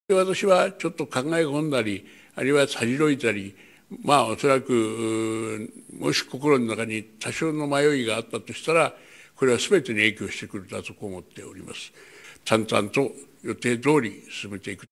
で私はちょっと考え込んだり、あるいはさじろいたり、おそらくもし心の中に多少の迷いがあったとしたら、これは全てに影響してくるだと思っております。淡々と予定通り進めていく。